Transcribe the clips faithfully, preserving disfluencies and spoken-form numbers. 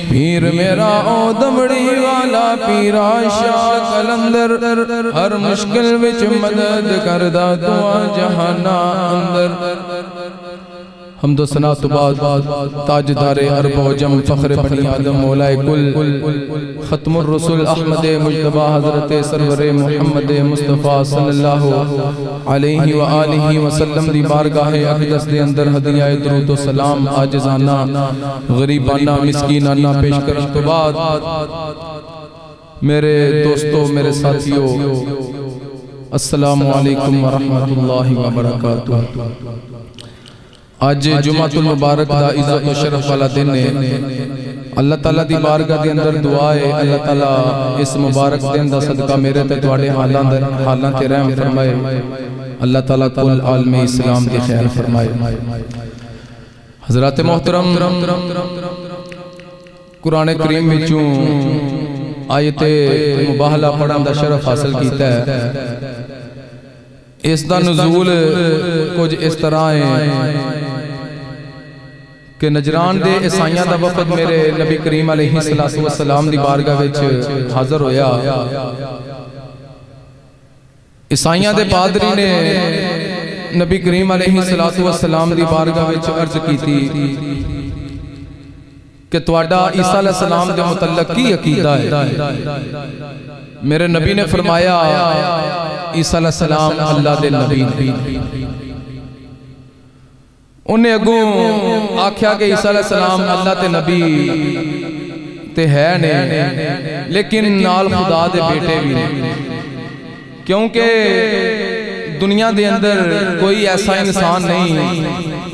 पीर मेरा ओ दमड़ी वाला पीरा शाह कलंदर हर मुश्किल विच मदद करदा दुआ जहाना अंदर। हमदो सना तो बाद ताजदारे अरब जम फख्र बनी आदम मौलाए कुल खत्मुर रसूल अहमद मुज्तबा हजरत सरवर मुहम्मद मुस्तफ़ा सल्लल्लाहु अलैहि व आलिहि वसल्लम दी बारगाह अक़दस दे अंदर हदिया दुरूद व सलाम आजिज़ाना गरीबाना मिस्कीनाना पेश करने तो बाद मेरे दोस्तों मेरे साथियों अस्सलामु अलैकुम व रहमतुल्लाहि व बरकातुहू। आज जुमातुल मुबारक दा इज्जत व शरफ वाला दिन है। अल्लाह ताला दी बारगाह दे अंदर दुआ है अल्लाह ताला इस मुबारक दिन दा सदका मेरे ते तुहाडे हालां दे हालां ते रहम फरमाए। अल्लाह ताला कुल आलम इस्लाम दी खैर फरमाए। हज़रात मोहतरम कुरान करीम विचों आयत मुबाहला पढ़न दा शरफ हासिल कीता है। इस दा नुज़ूल कुछ इस तरह है कि नजरान दे ईसाइयां दा वफद मेरे नबी करीम अलैहि सलातो व सलाम दी बारगाह विच हाज़र होया। ईसाइयां दे पादरी ने नबी करीम अलैहि सलातो व सलाम दी बारगाह विच अर्ज कीती कि तुहाडा ईसा अलैहिस्सलाम दे मुतल्लक की अकीदा है। मेरे नबी ने फरमाया ईसा अलैहिस्सलाम अल्लाह दे नबी ने। उन्हें अगों आख्या कि ईसा अलैहिस्सलाम अल्लाह ते नबी ते है ने लेकिन नाल खुदा दे बेटे भी ने, क्योंकि दुनिया दे अंदर कोई ऐसा इंसान नहीं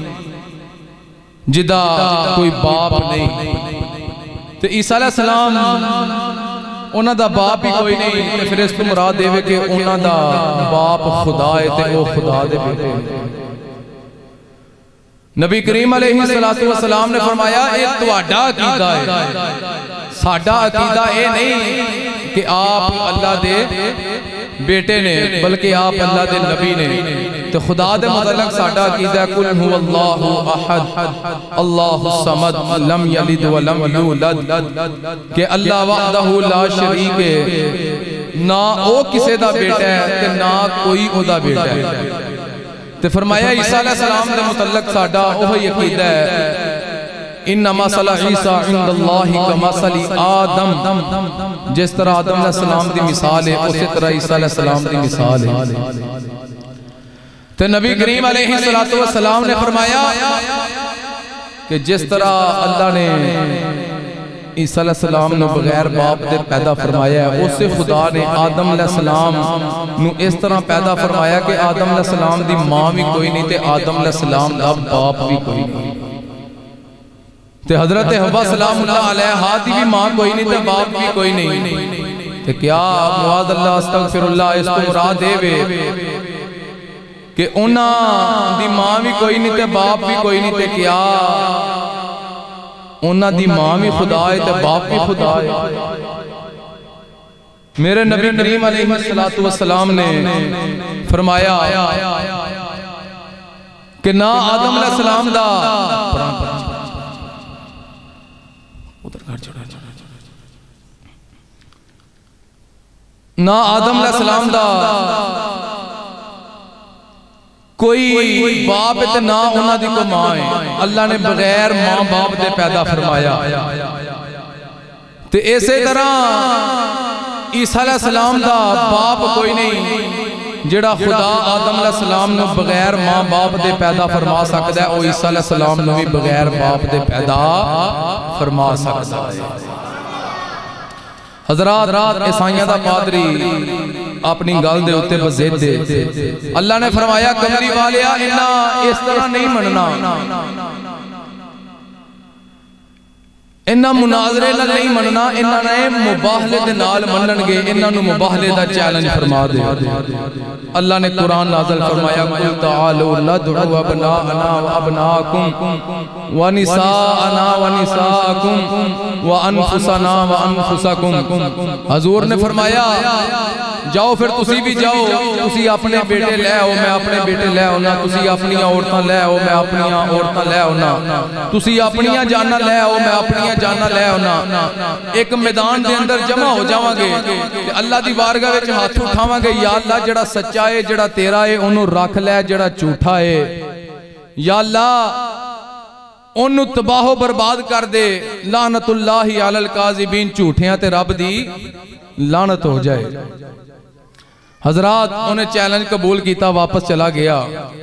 जिदा कोई बाप नहीं। तो ईसा अलैहिस्सलाम उन्हां दा बाप ही कोई नहीं, तो फिर इस तो मुराद देवे कि उन्हां दा बाप खुदा है ते वो खुदा दे बेटे ने। नबी करीम अलैहि सलातो व सलाम ने फरमाया ये तुहाडा अकीदा है, साडा अकीदा ये नहीं कि आप अल्लाह दे बेटे ने बल्कि आप अल्लाह दे नबी ने। तो खुदा दे मुतल्लक साडा अकीदा कुल हुवल्लाहु अहद अल्लाहुस समद लम यलिद व लम यूलद कि अल्लाह वहदहु ला शरीक है, ना ओ किसे दा बेटा है ते ना कोई ओदा बेटा है। ते फरमाया ईसा अलैहिस्सलाम दे मुतल्लक साडा ओही अकीदा है इन्ना मसला ईसा इंदल्लाहि कमसली आदम, जिस तरह आदम अलैहिस्सलाम दी मिसाल है उसी तरह ईसा अलैहिस्सलाम दी मिसाल है। तो नबी करीम अलैहि सलातो व सलाम ने फरमाया कि जिस तरह अल्लाह ने ईसा अलैहिस्सलाम नु बगैर बाप दे पैदा फरमाया है, उससे खुदा ने आदम अलैहिस्सलाम नु इस तरह पैदा फरमाया कि आदम अलैहिस्सलाम दी मां भी कोई नहीं ते आदम अलैहिस्सलाम दा बाप भी कोई नहीं। ते हजरत हव्वा सलामुल्लाह अलैहा दी भी मां कोई नहीं ते बाप भी कोई नहीं। ते क्या मुआद अल्लाह अस्तगफिरुल्लाह इसको मुराद देवे कि उन्हां दी मां भी कोई नहीं ते बाप भी कोई नहीं, ते क्या उन्हां दी मां भी खुदा है ते बाप भी खुदा है। मेरे नबी करीम अलैहि सलातो व सलाम ने फरमाया कि ना आदम अलैहिस्सलाम दा ना आदम अलैहिस्सलाम दा कोई बाप है ना उन्हां दी कोई मां है। अल्लाह ने बगैर मां बाप दे पैदा फरमाया। ते इसे तरह ईसा अलैहिस्सलाम दा बाप कोई नहीं जेड़ा खुदा आदम अलैहिस्सलाम नु बगैर मां बाप दे पैदा फरमा सकदा है, ओ ईसा अलैहिस्सलाम नु भी बगैर बाप दे पैदा फरमा सकदा है। हजरात ईसाइयां दा पादरी अपनी गल दे उत्ते बज़िद दे अल्लाह ने फरमाया कमली वालिया इन्ना इस तरह नहीं मनना, इन्ना मुनाजरे नाल नहीं मनना, इन्ना ने मुबाहले दे नाल मनणगे, इन्ना नु मुबाहले दा चैलेंज फरमा दे। अल्लाह ने कुरान नाज़िल फरमाया कुल तआलू नदउ अबनाअना व अबनाअकुम व निसाअना व निसाअकुम व अनफुसना व अनफुसकुम। हजूर ने फरमाया जाओ फिर तुसी भी जाओ, तुसी अपने बेटे ले आओ मैं अपने बेटे ले आना, तुसी अपनी औरतां ले आओ मैं अपनी औरतां ले आना, तुसी अपनी जाना ले आओ मैं अपनी जाना ले आना। एक मैदान के अंदर जमा हो जावांगे ते अल्लाह दी बारगाह विच हाथ उठावांगे, या अल्लाह जेड़ा सच्चा है जेड़ा तेरा है ओनू रख लै, जेड़ा झूठा है या अल्लाह ओनू तबाहो बर्बाद कर दे। लानतुल्लाहि अलल काज़िबीन, झूठियां ते रब दी लानत हो जाए। हजरात उन्हें चैलेंज कबूल किया, वापस चला गया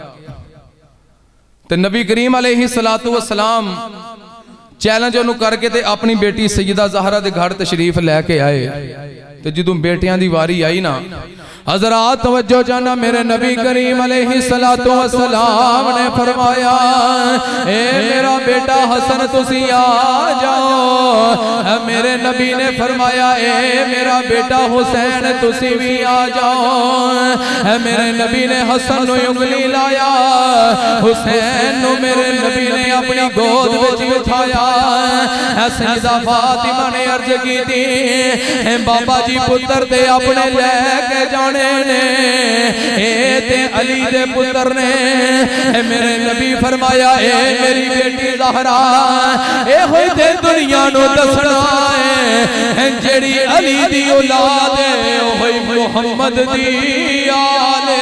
ते नबी करीम अलैहि सलातु वस्सलाम चैलेंज उन्होंने करके ते अपनी बेटी सैयदा ज़हरा दे घर तशरीफ लैके आए। ते जदों बेटियां दी वारी आई ना, हजरात तवज्जो जाना, मेरे नबी करीम अलैहि सलातु वस्सलाम ने फरमाया ए मेरा बेटा हसन तुसी आ जाओ। मेरे नबी ने फरमाया ए मेरा बेटा हुसैन तुसी भी आ जाओ। मेरे नबी ने हसन नु उंगली लाया, हुसैन नु मेरे नबी ने अपनी गोद विच उठाया। सैयदा फातिमा ने अर्ज की थी बाबा जी पुत्र ते अपने लेके जाने ने, ए ते अली दे पुत्र ने। मेरे नबी फरमाया ए मेरी बेटी ज़हरा ए होई ते दुनिया नु दसना है जेड़ी अली दी औलाद है ओ होई मुहम्मद दी आले।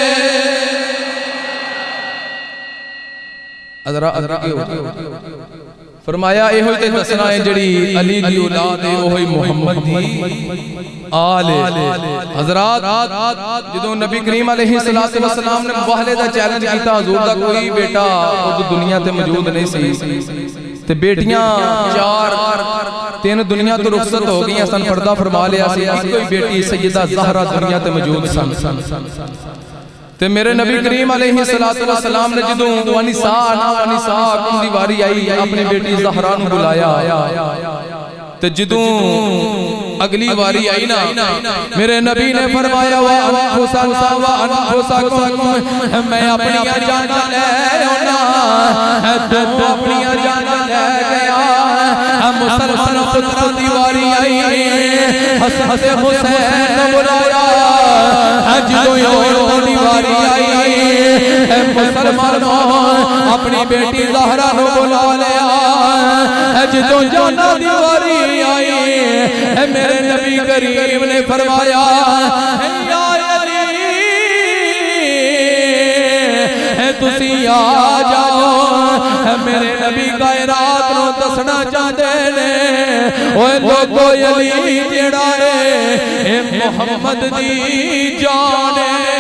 अदरा अदरा फरमाया ए होई ते दसना है जेड़ी अली दी औलाद है ओ होई मुहम्मद दी आले। हजरात जदों नबी करीम अलैहि सलातु वस्सलाम ने मुबाहले दा चैलेंज किया, हुजूर दा कोई बेटा उस दुनिया ते मौजूद नहीं सी ते बेटियां चार तीन दुनिया तो रुखसत हो गई सन, पर्दा फरमा लिया सी, कोई बेटी सैयदा ज़हरा दुनिया ते मौजूद सन। ते मेरे नबी करीम अलैहि सलातु वस्सलाम ने जदों वनिसाअना वनिसाअकुम दी वारी आई, अपनी बेटी ज़हरा नु बुलाया। ते जदों अगली वारी आई ना, मेरे नबी ने फरमाया वा अनफुसना व अनफुसकुम, मैं अपनी जाना ले आना, तू अपनी जाना ले गया। मुसलमान पुत्रों दी वारी आई, हसन हुसैन ने बुलाया। जदों औरतों दी वारी आई, मुसलमान अपनी बेटी ज़हरा नु बुला लिया। जदों जाना दी वारी आई, मेरे नबी करीम ने फरमाया या अली तुसी आ जाओ। मेरे नबी कायनात नु दसना चाहते ने ओए लोगो अली जेड़ा है मुहम्मद दी जान है।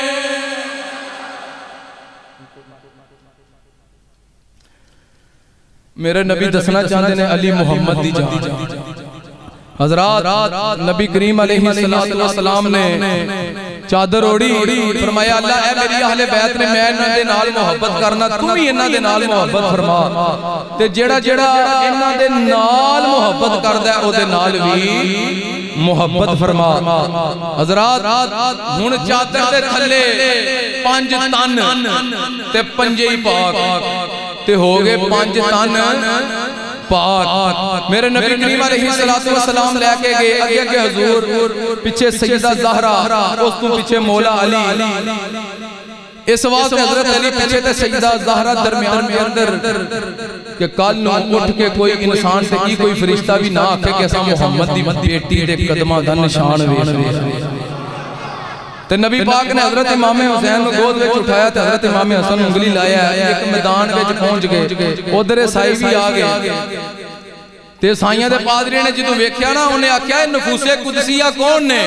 मेरे नबी दसना चाहते ने अली मुहम्मद दी जान। हजरात नबी करीम अलैहि सलातु वस्सलाम ने चादर ओढ़ी, फरमाया अल्लाह ए मेरी अहले बैत ने मैं इन्हां दे नाल मोहब्बत करना, तू भी इन्हां दे नाल मोहब्बत फरमा। ते जेड़ा जेड़ा इन्हां दे नाल मोहब्बत करदा है ओदे नाल भी मोहब्बत फरमा। हजरात हुण चादर दे थल्ले पंज तन ते पंजे ही पाक ते हो गए पंज तन पाक। मेरे नबी करीम अलैहि सलातु वस्सलाम लेके गए अगे अगे हुजूर, पीछे सैयदा ज़हरा, उस तो पीछे मौला अली। इस वास्ते हजरत अली पीछे ते सैयदा ज़हरा दरमियान के अंदर कि कल नु उठ के कोई इंसान ते की कोई फरिश्ता भी ना आखे कि असा मुहम्मद दी बेटी दे कदमां दा निशान वेख। ते नबी पाक ने हजरत इमाम हुसैन को गोद में उठाया ते हजरत इमाम हसन उंगली लाया। एक मैदान में पहुंच गए, उधर ईसाई भी आ गए। ते ईसाइयां दे पादरी ने जदों वेख्या ना, उन्हें आख्या नफूसे कुदसिया कौन ने?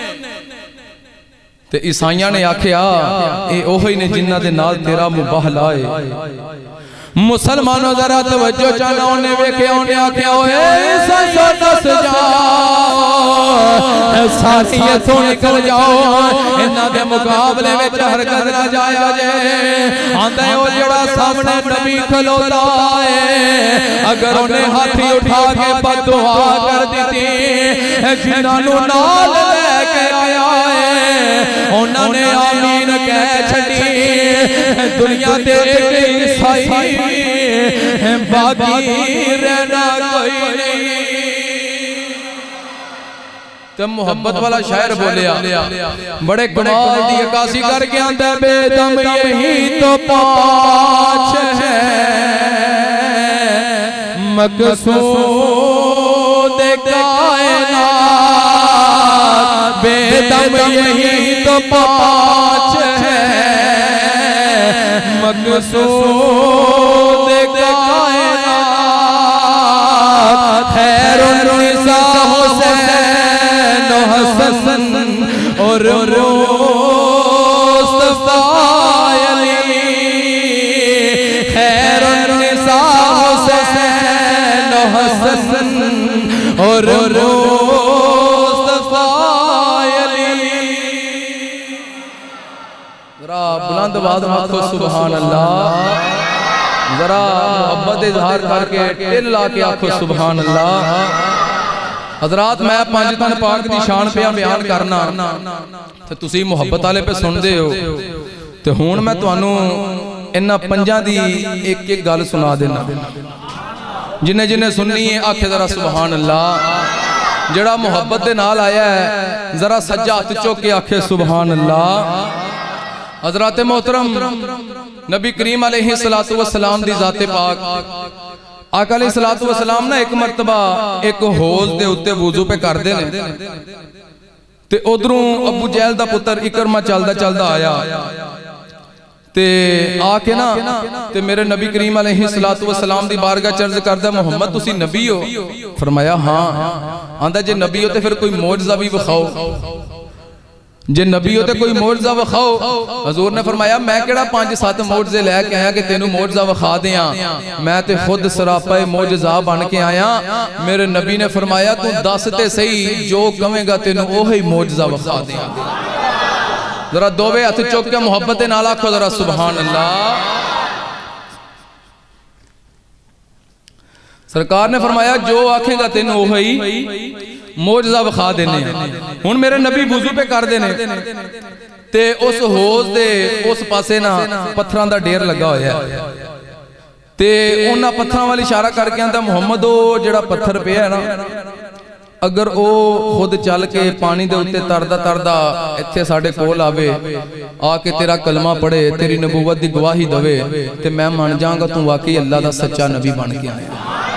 ते ईसाइयां ने आख्या ए ओही ने जिन्हां दे नाल तेरा मुबाहला है। मुसलमानों जरा तवज्जो चाहना, उन्हें वेख्या उन्हें आख्या ओए सो दस जाओ सारी इथों निकल जाओ, इन्हां दे मुकाबले में हरकत ना जाया जे। आंदा है ओ जेड़ा सामने नबी खलोता है, अगर उन्हें हाथी उठा के बददुआ कर दी जिन्हां नू नाल लेके आया है उन्होंने आमीन कह छड़ी। दुनिया दे ईसाई बाकी रहना कोई नहीं। तो मोहब्बत वाला शायर बोलिया बड़े कमाल दी अक्कासी करके आंदा बेदम यही तो पाँच है मकसूद कायनात। बेदम यही तो पाँच है मकसूद कायनात। खैरुन्निसा हुसैन हसन और मुस्तफा अली। खैरुन्निसा हुसैन हसन और मुस्तफा अली। जरा बुलंद आवाज में आखो सुभान अल्लाह। जरा मोहब्बत इजहार करके दिल ला के आखो सुभान अल्लाह। हजरात मैं पंज तन पाक दी शान पे बयान करना ते तुसी मोहब्बत वाले पे सुनदे हो। ते हुण मैं तुहानू इन्हां पंजां दी एक एक गल सुना देना। जिन्हें जिन्हें सुननी है आखे जरा सुभान अल्लाह। जड़ा मोहब्बत दे नाल आया है जरा सज्जा हाथ चुक के आखे सुभान अल्लाह। हजरात मोहतरम नबी करीम अलैहिस्सलातु वस्सलाम दी जाते पाक आका अलैहिस्सलातु वस्सलाम ना एक मरतबा एक हौज दे उत्ते वुजू पे करदे ने ते उधरों अबू जहल दा पुत्र इकरमा चलदा चलदा आया ते आके ना ते मेरे नबी करीम अलैहिस्सलातु वस्सलाम दी बारगाह चर्ज करदा मोहम्मद तुसी नबी हो? फरमाया हाँ। आंदा जे नबी हो ते फिर कोई मौजज़ा भी विखाओ। जे नबी हो तो कोई मौजज़ा विखाओ। हजूर ने फरमाया मैं केड़ा पांच सात मौजज़े लैके आया कि तेनू मौजज़ा विखा दियां। मैं तो खुद सरापा मौजज़ा बन के आया। मेरे नबी ने फरमाया तू दस ते सही जो कवेगा तेनू ओही मौजज़ा विखा दियां। जरा दोवे हाथ चुक के मोहब्बत दे नाल आखो जरा सुभान अल्लाह। सरकार ने फरमाया जो आखेगा तेनू ओही मौजज़ा विखा देने। हुण मेरे नबी वुज़ू पे कर देने ते उस हौज दे उस पासे ना पत्थरां दा ढेर लगा होया ते उन्हां पत्थरां वाल इशारा करके आंदा मोहम्मद ओ जिहड़ा पत्थर पिया ना अगर ओ खुद चल के पानी दे उत्ते तरदा तरदा इत्थे साडे कोल आवे आके तेरा कलमा पढ़े तेरी नबूवत दी गवाही दवे ते मैं मान जाऊंगा तू वाकई अल्लाह दा सच्चा नबी बन के आया।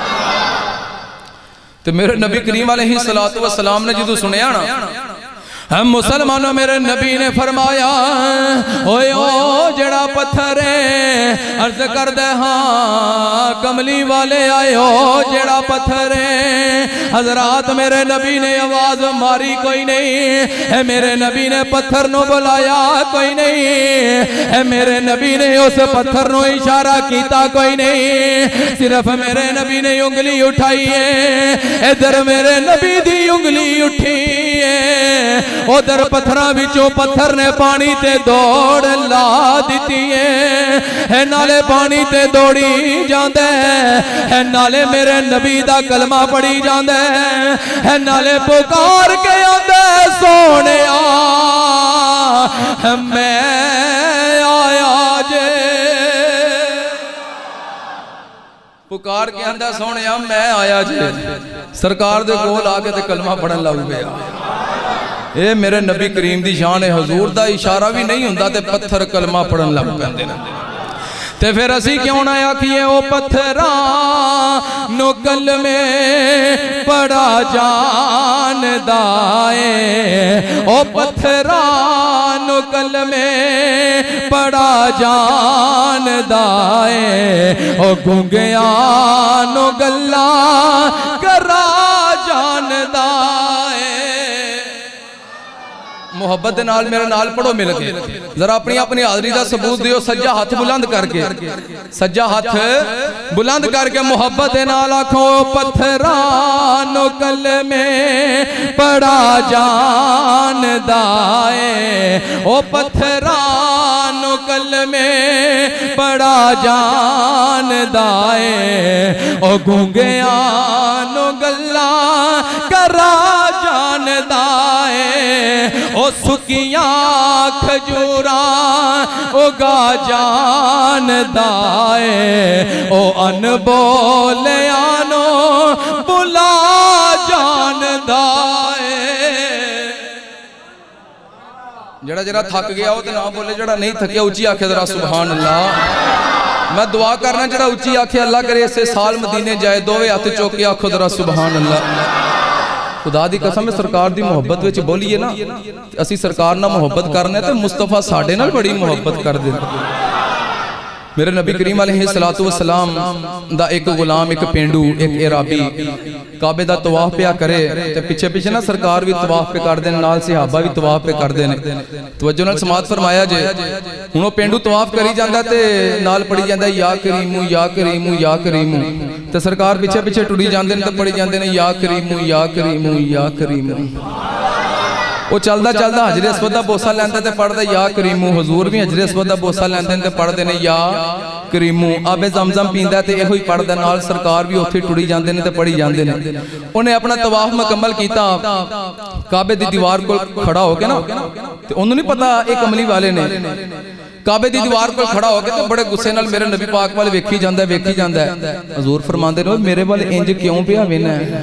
तो मेरे नबी करीम अलैहिस्सलातु वस्सलाम ने जो सुनिया ना हम मुसलमानों मेरे नबी ने फरमाया ओए ओ जड़ा पत्थर है अर्ज कर दे हाँ कमली वाले आए हो जड़ा पत्थर है। हजरात मेरे नबी ने आवाज मारी कोई नहीं है। मेरे नबी ने पत्थर नो बुलाया कोई नहीं है। मेरे नबी ने उस पत्थर नो इशारा किया कोई नहीं। सिर्फ मेरे नबी ने उंगली उठाई है। इधर मेरे नबी दी उंगली उठी है उधर पत्थरां विचों पत्थर ने पानी ते दौड़ ला दी है। नाले पानी ते दौड़ी जांदा है नाले मेरे नबी दा कलमा पढ़ी जांदा है नाले पुकार के आंदा सोनिया मैं आया जे। पुकार के आंदा सोनिया मैं आया जे। सरकार दे कोल आके ते कलमा पढ़न लग गया। ये मेरे नबी करीम दी शान है। हजूर दा इशारा भी नहीं हुंदा ते पत्थर कलमा पढ़न लग पैंदे ने। ते फिर असी क्यों ना आखिए ओ पत्थरा नो कलमे पड़ा जानदा है। ओ पत्थरा नो कलमे पड़ा जानदा है। ओ गूंगिया नो गल्ला करा जानदा है। मोहब्बत नाल मेरे नाल पढ़ो मिल के जरा अपनी अपनी हाजरी का सबूत दियो। सज्जा हाथ बुलंद करके सज्जा हाथ बुलंद करके मोहब्बत नाल आखो पत्थरा नो कलमे पड़ा जानदा है। ओ पत्थरा नो गल में बड़ा जान दाए ओ गूंगिया नो गल्ला करा जान दाए ओ सुकिया खजूरा उगा जान दाए ओ अनबोलिया नो बुला जान दाए। जड़ा जरा थक गया वो तो ना बोले, जड़ा नहीं थकिया उची आखे जरा सुभान अल्लाह। मैं दुआ करना जरा उची आखे अल्लाह करे इसे साल मदीने जाए, दोवे हाथ चौक के आखो जरा सुभान अल्लाह। खुदा दी कसम है सरकार दी मोहब्बत विच बोलीए ना, असी सरकार ना मोहब्बत करने ते मुस्तफा साडे नाल बड़ी मोहब्बत कर दे। मेरे नबी करीम अलैहिस्सलातु वस्सलाम दा एक गुलाम, एक पेंडू, एक इराबी काबे दा तवाफ पिया करे ते पिछे पिछे ना सरकार भी तवाफ पे कर देने, नाल सहाबा भी तवाफ पे कर देने। तवज्जो नाल समात फरमाया जे हुण ओ पेंडू तवाफ करी जांदा ते नाल पड़ी जांदा या करीमू या करीमू या करीमू, ते सरकार पिछे पिछे टुरी जांदे ने ते पड़ी जांदे ने या करीमू या करीमू या करीमू। वो चलदा चलदा हजरे अस्वद दा बोसा लैंदा ते पढ़दा या करीमू। हुजूर भी हजरे अस्वद दा बोसा लैंदे ते पढ़दे ने या करीमू। आबे जमजम पींदा ते इहो ही पढ़दा, नाल सरकार भी उत्थे टुरी जांदे ने ते पढ़ी जांदे ने। उन्हें अपना तवाफ मुकम्मल कीता, काबे दी दीवार कोल खड़ा हो के ना, ते ओनू नहीं पता एक कमली वाले ने काबे दी दीवार कोल खड़ा हो के ते बड़े गुस्से नाल मेरे नबी पाक वाल वेखी जांदा वेखी जांदा। हुजूर फरमांदे ने मेरे वाल इंज क्यों पिया वेना है?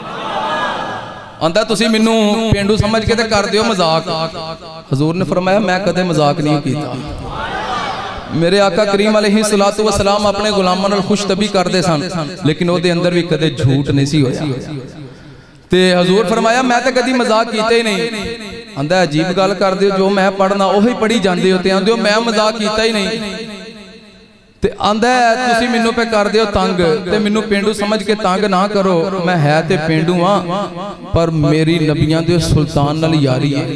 आंदा तुसी मैनू पेंडू समझ के ते कर दियो मजाक। हुजूर ने फरमाया मैं कदे मजाक नहीं कीता। मेरे आका करीम अलैहिस्सलातु वस्सलाम अपने गुलामां नाल खुश तबी करदे सन, लेकिन ओदे अंदर भी कदे झूठ नहीं सी होया। ते हुजूर फरमाया मैं ते कदी मजाक कीता ही नहीं। आंदा अजीब गल करदे हो, जो मैं पढ़ना ओही पढ़ी जांदे हो ते आंदे हो मैं मजाक कीता ही नहीं। ते आंदा तुसी मैनू पे कर दियो तंग, ते मैनू पेंडू समझ के तंग ना करो, मैं है ते पेंडू हां पर मेरी नबियां दे सुल्तान नाल यारी है।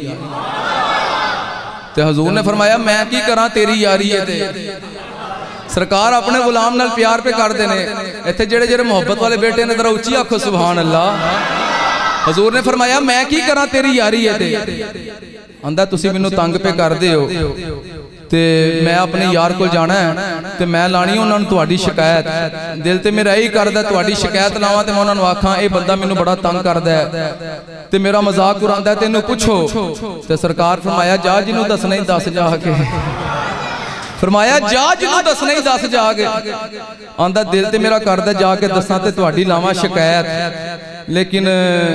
ते हुजूर ने फरमाया मैं की करा तेरी यारी है। ते सरकार अपने गुलाम नाल प्यार पे करदे ने। इत्थे जेड़े जेड़े मोहब्बत वाले बेटे ने जरा उच्ची आखो सुभान अल्लाह। हुजूर ने फरमाया मैं की करा तेरी यारी है। ते आंदा तुसी मैनू तंग पे करदे हो ते मैं अपने यार को जाना है ते मैं लानी उन्होंने तुहाडी शिकायत। दिल ते मेरा यही करदा तुहाडी शिकायत लावां ते मैं उन्होंने आखां ये बंदा मैनू बड़ा तंग करदा है ते मेरा मजाक उड़ांदा है, तेनू पुछो। ते सरकार फरमाया जा जिन्नू दसना ही दस जाके। फरमाया जा जिन्नू दसना ही दस जाके। आंदा दिल ते मेरा करदा जाके दसां ते तुहाडी लावां शिकायत, लेकिन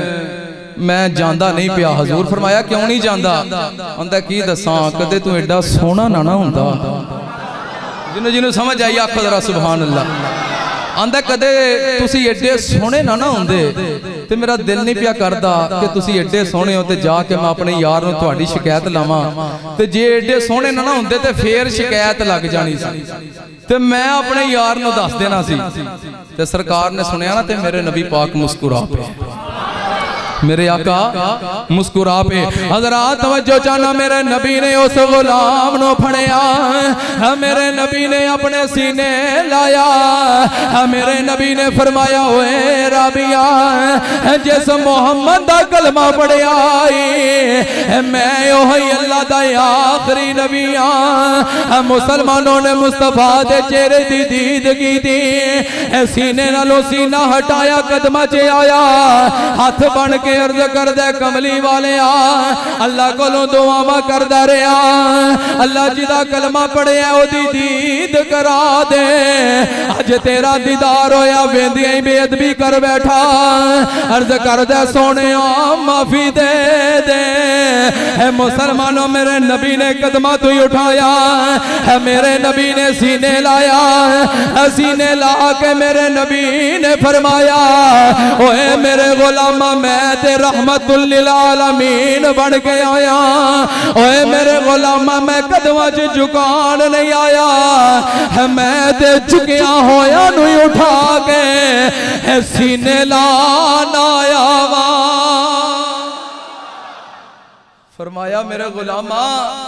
मैं जांदा नहीं पिया। हुजूर फरमाया क्यों नहीं जांदा? आंदा की दसां कदे तू एडा सोहना ना ना हुंदा। जिन्नू जिन्नू समझ आई आखो जरा सुभान अल्लाह। आंदा कदे तुसी एडे सोहने ना ना हुंदे ते मेरा दिल नहीं पिया करदा कि तुसी एडे सोहने हो ते जाके मैं अपने यार नूं तुहाडी शिकायत लावां। ते जे एडे सोहने ना ना हुंदे ते फिर शिकायत लग जानी सी ते मैं अपने यार नूं दस देना सी। ते सरकार ने सुनिया ना ते मेरे नबी पाक मुस्कुरा पे, मेरे आका मुस्कुरा पे। हज़रात तवज्जो चाहना, मेरे नबी ने उस गुलाम नो फड़िया, मेरे नबी ने अपने सीने लाया, मेरे नबी ने फरमाया ओए राबिया जिस मोहम्मद दा कलमा पढ़िया मैं ओही अल्लाह दा आखिरी नबी हां। मुसलमानों ने मुस्तफा दे चेहरे दी दीद की थी, सीने नालों सीना हटाया, कदमा च आया, हाथ बन के अर्ज करदा कमली वाले आ अल्लाह कोलों दुआवां करदा रहा, अल्लाह जिदा कलमा पढ़िया ओदी दीद करा दे। अज तेरा दीदार होया वेंदियां ही बेअदबी कर बैठा, अर्ज करदा सोने माफी दे दे। है मुसलमानों मेरे नबी ने कदमा तू ही उठाया, है मेरे नबी ने सीने लाया, सीने ला के मेरे नबी ने फरमाया ओए मेरे गुलामा मैं ते रहमतुल लिल आलमीन बन के आया। ओए मेरे गुलामा मैं कदमां च झुकान नहीं आया, है मैं ते झुकिया होया नू उठा के सीने लान आया वा। फरमाया मेरे गुलामा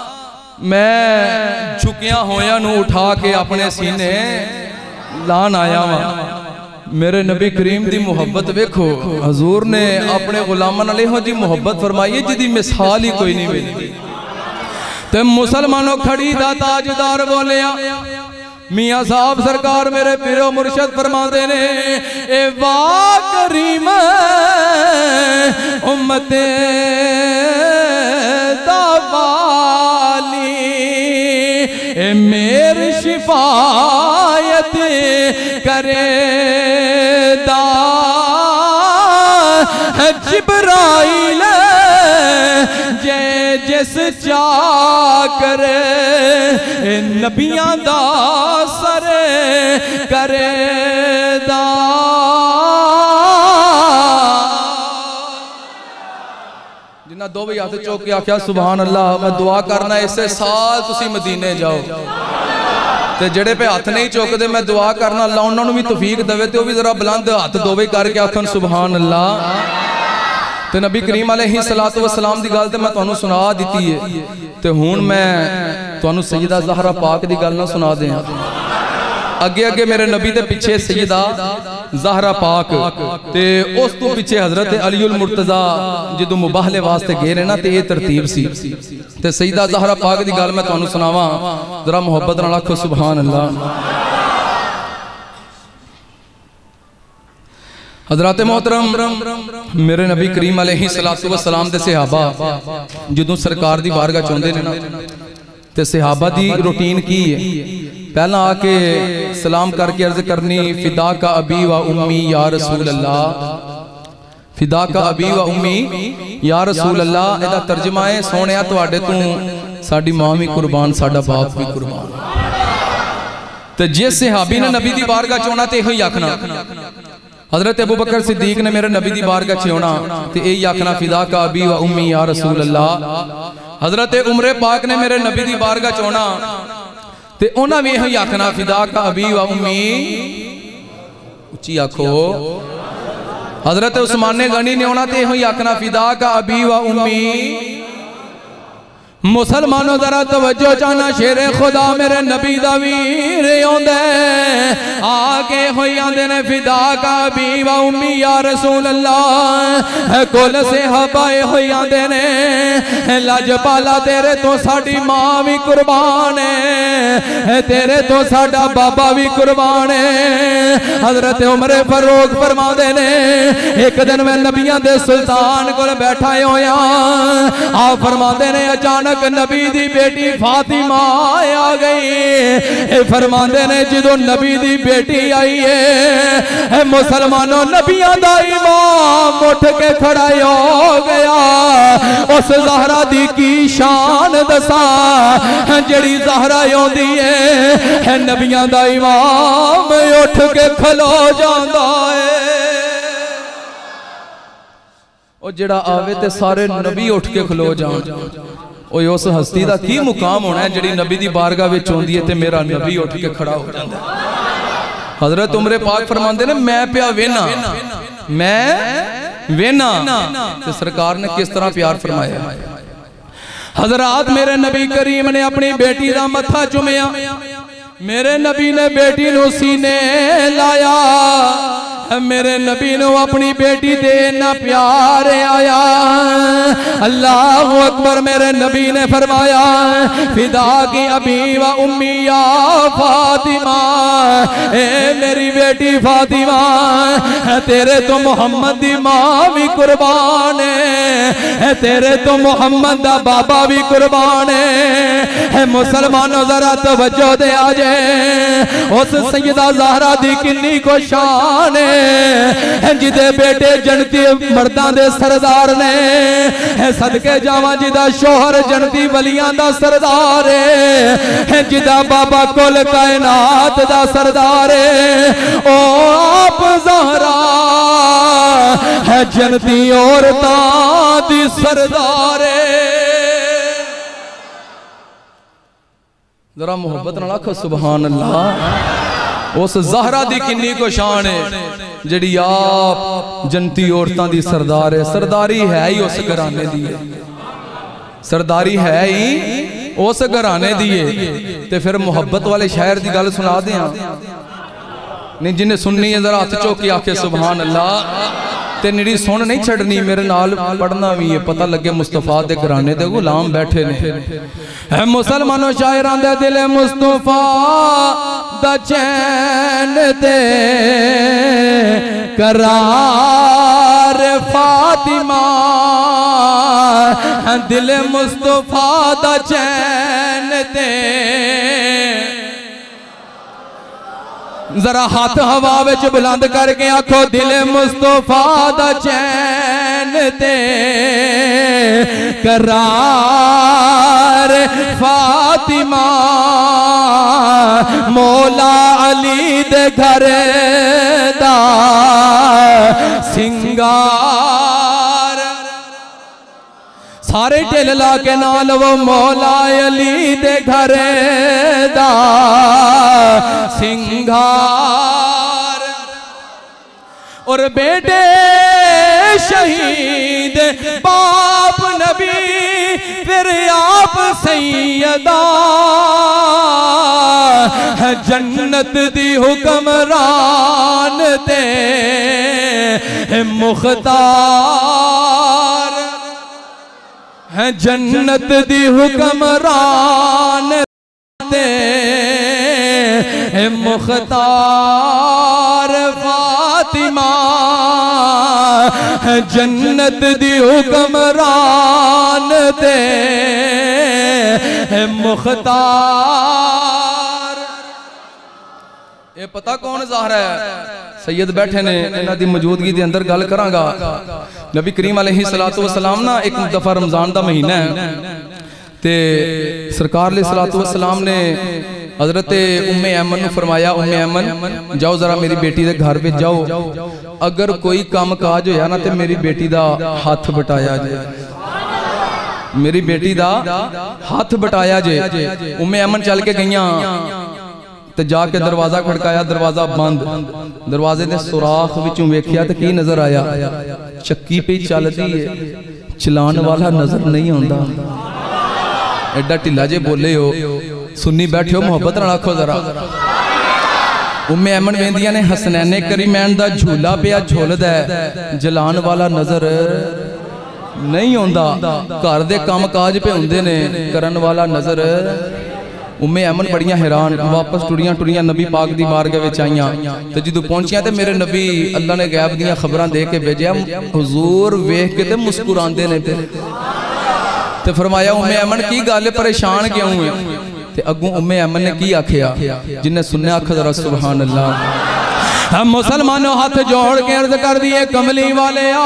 मैं झुकिया होया नू उठा के अपने सीने लान आया वा। मेरे नबी करीम दी मुहब्बत वेखो, हजूर ने अपने गुलामां नाल इहो जी मुहब्बत फरमाई जिहदी मिसाल ही कोई नहीं मिलती। ते मुसलमानों खड़ी दा ताजदार बोलिया मियाँ साहब सरकार मेरे पीरो मुर्शद फरमाते ने ए वाह करीम उम्मते दावाली ए मेरी शिफायत करे दा जिब्राइल जे जिस चाकर नबियां दा सर करे दा जिन्ना दो भी हाथ चौक के आख्या सुभान अल्लाह मैं दुआ करना इसे साल तुसी मदीने जाओ ते जेड़े पे हाथ नहीं चुकते मैं दुआ करना अल्लाह उन्होंने भी तौफीक देवे ते भी जरा बुलंद हाथ दोवे करके आखन सुभान अल्लाह। ते नबी करीम अलैहि सलातो व सलाम दी गल ते मैं तुहानू सुना दी है ते हुण मैं तुहानू सैयदा ज़हरा पाक दी गल ना सुना दें। अगे अगे मेरे नबी दे पिछे सैयदा ज़हरा पाक ते उस तो पिछे हजरत अलीउल मुर्तज़ा जदों मुबाहले वास्ते गए ने ना ते ये तरतीब सी ते सैयदा ज़हरा पाक दी गल मैं तुहानू सुनावां जरा मुहब्बत नाल आखो सुभान अल्लाह। हजरत मोहतरम मेरे नबी करीम अलैहि सलातो व सलाम दे सहाबा जदों सरकार दी बारगाह चौंदे ने ना ते सहाबा दी रूटीन की है पहला आके सलाम करके अर्ज करनी फिदा का अबी व उम्मी या रसूल अल्लाह फिदा का अबी व उम्मी या रसूल अल्लाह। इहदा तर्जमा है सोहणिया तुहाडे तों साडी मां भी कुर्बान साडा बाप भी कुर्बान। ते जिस सहाबी ने नबी दी बारगाह चौना ते इहो ही आखना हजरत अबू बकर सिद्दीक ने मेरे नबी दी बारगाह च आना ते यही आखना फिदा का अबी व उम्मी या रसूल अल्लाह। हजरत उमरे पाक ने मेरे नबी दी बारगाह च आना ते उन्हां भी यही आखना फिदा का अबी व उम्मी उच्ची आखो। हजरत उस्मान गनी ने आना ते यही आखना फिदा का अबी व उम्मी। मुसलमानों जरा तवज्जो चाहना शेरे खुदा मेरे नबी दा वीर आंदा आके होई आंदे ने फिदा का अबी व उम्मी या रसूल अल्लाह। कुल सहाबाए होई आंदे ने लजपाला तेरे तो साडी मां भी कुर्बान है तेरे तो साडा बाबा भी कुर्बान है। हजरत उमर फारूक फरमांदे ने एक दिन मैं नबियां दे सुल्तान कोल बैठा होया आप फरमांदे ने अचानक नबी दी बेटी फातिमा आ गई। फरमांदे ने जदों नबी दी बेटी आई है मुसलमानों नबियां दा इमाम उठ के खड़ा हो गया। उस ज़हरा दी की शान दसा जड़ी ज़हरा आउंदी है नबियां दा इमाम उठ के खलो जांदा है। ओ जड़ा आवे ते सारे नबी उठ के खलो जान उस हस्ती का की मुकाम होना है जिहड़ी नबी दी बारगाह विच आउंदी है ते मेरा नबी उठ के खड़ा हो जाता है। हजरत उमरे पाक फरमांदे ने मैं पिया वेना मैं वेना ते सरकार ने किस तरह प्यार फरमाया। हजरात मेरे नबी करीम ने अपनी बेटी का मत्था चुमिया मेरे नबी ने बेटी नूं सीने लाया मेरे नबी ने अपनी बेटी दे ना प्यार आया। अल्लाह अकबर मेरे नबी ने फरमाया फिदा की अबी व उम्मी या फातिमा ए मेरी बेटी फातिमा तेरे तो मोहम्मद दी मां भी कुर्बान है तेरे तो मोहम्मद दा बाबा भी कुर्बान है। मुसलमानों जरा तवज्जो दे आ जाए उस सैयदा ज़हरा दी किन्नी को शान है जिदे बेटे जनती मर्दां दे सरदार ने सदके जावां जिदा शोहर जनती वलियां दा सरदार है जिदा बाबा कुल कायनात दा सरदार है ओ आप ज़हरा है जनती औरतां दी सरदार है। जरा मोहब्बत नाल आखो सुभान अल्लाह। उस ज़हरा दी किन्नी को शान है जिहड़ी आप जनती औरतां दी सरदार है। सरदारी है ही उस घराने दी है सरदारी है ही उस घराने दी है ते फिर मुहब्बत वाले शायर दी गल सुना दें नहीं जिन्हें सुननी है जरा हाथ चौक के आखे सुभान अल्लाह। ते निड़ी सुन नहीं छड़नी, मेरे नाल पढ़ना भी है, पता लगे मुस्तफा दे घराने दे गुलाम बैठे ने। है मुसलमानों शायरां दे दिल मुस्तफा दा चैन दे करार फातिमा, दिल मुस्तफा दा चैन दे। जरा हाथ हवा विच बुलंद करके आखो, दिल मुस्तफा दा चैन दे करार फातिमा, मौला अली दे घर दा सिंगार। सारे ढिल ला के ना लवो, मौला अली दे घर दा सिंगार। और बेटे शहीद बाप नबी, फिर आप सैयदा, जन्नत दी हुक्मरान ते मुख्तार, है जन्नत दी हुक्मरान ते मुख्तार। फातिमा है जन्नत दी हुक्मरान ते मुख्तार। ये पता कौन ज़ाहरा है? सैयद बैठे ने, इन्हां दी मौजूदगी दे अंदर गल करांगा। नबी करीम अलैहि सलातो वसलाम ना एक दफा रमजान दा महीना है ते सरकार अलैहि सलातो वसलाम ने हजरत उम्मे ऐमन ने फरमाया, उम्मे ऐमन जाओ जरा मेरी बेटी के घर पे जाओ, अगर कोई काम काज होया ना तो मेरी बेटी दा हाथ बटाया जे, मेरी बेटी दा हाथ बटाया जे। उम्मे ऐमन चल के गईयां ते जाके दरवाजा खड़काया, दरवाजा बंद। दरवाजे दे सुराख विचों वेखिया तो की नजर आया, चक्की पे चलती है, चलान वाला नजर नहीं आता। एडा ढिला जे बोले हो, सुन्नी बैठे हो, मोहब्बत नाल आखो जरा। उम्मे ऐमन वेंदियां ने, हसनैने करीमैन दा झूला पिया झुलदा है, जलान वाला नजर नहीं आंदा। घर दे काम काज पे हुंदे ने, करन वाला नजर। उम्मे ऐमन बड़ियां हैरान, वापस टुरियां टुरियां नबी पाक दी बारगाह विच आईयां ते जदों पहुंचियां ते मेरे नबी अल्लाह ने गैब दीयां खबरां दे के भेजिया, हुजूर वेख के ते मुस्कुरांदे ने ते ते फरमाया, उम्मे ऐमन की गल परेशान क्यों है? ते अगों उम्मे ऐमन ने की आखिया, जिन्हें सुनया आख जरा सुभान अल्लाह। हम मुसलमानों हाथ जोड़ के अर्ज कर दिए, कमली वाले आ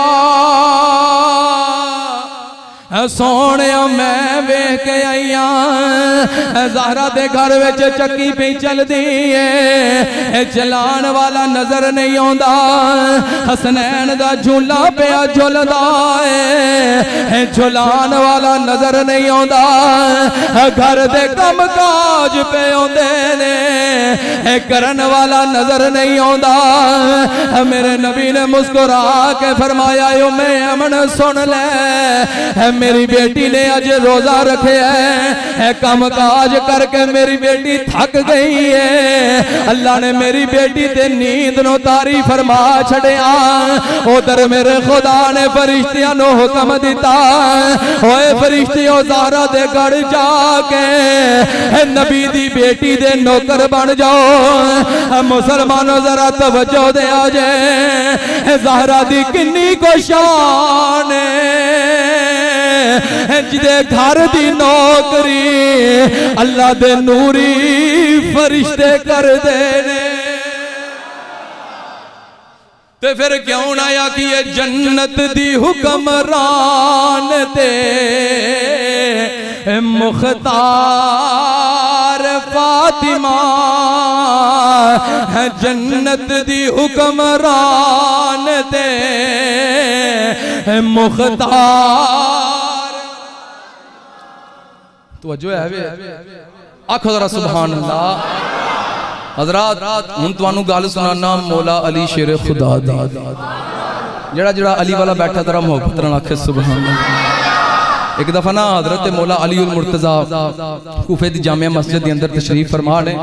सोने मैं वेख के आईया, ज़हरा दे घर विच चक्की पे चलदी है, चलान वाला नजर नहीं आंदा। हसनैन दा झूला पिया झुलदा है, झुलान वाला नजर नहीं आंदा। घर दे कम काज पे आंदे ने, करन वाला नजर नहीं आंदा। मेरे नबी ने मुस्कुरा के फरमाया, उम्मे ऐमन सुन ले, मेरी बेटी ने आज रोजा रखे है, कम काज करके मेरी बेटी थक गई है। अल्लाह ने मेरी बेटी ते नींद नो तारी फरमा छड़िया। उधर मेरे खुदा ने फरिश्तियां नो हुक्म दिता, ओए फरिश्तियों ज़हरा दे घर जाके नबी दी बेटी दे नौकर बन जाओ। मुसलमानों जरा तवज्जो दे आजे, ज़हरा दी किन्नी को शान जिदे घर दी नौकरी अल्लाह दे नूरी फरिश्ते कर दे ने। ते फिर क्यों ना आया कि ये जन्नत दी हुक्मरान ते मुख्तार फातिमा है, जन्नत दी हुक्मरान ते मुख्तार। तवज्जो है वे, आखो जरा सुभान अल्लाह। हजरात हुण तुहानू गल सुनाना मौला अली शेर खुदा दी। जड़ा जड़ा अली वाला बैठा जरा मोहब्बत नाल आखे सुभान अल्लाह। एक दफा ना हजरत मौला अली उल मुर्तजा कूफे दी जामिया मस्जिद के अंदर तशरीफ फरमा ने।